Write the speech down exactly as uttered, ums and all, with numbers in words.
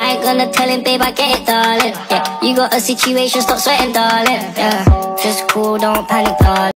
I ain't gonna tell him, babe, I get it, darling. Yeah, you got a situation, stop sweating, darling. Yeah, just cool, don't panic, darling.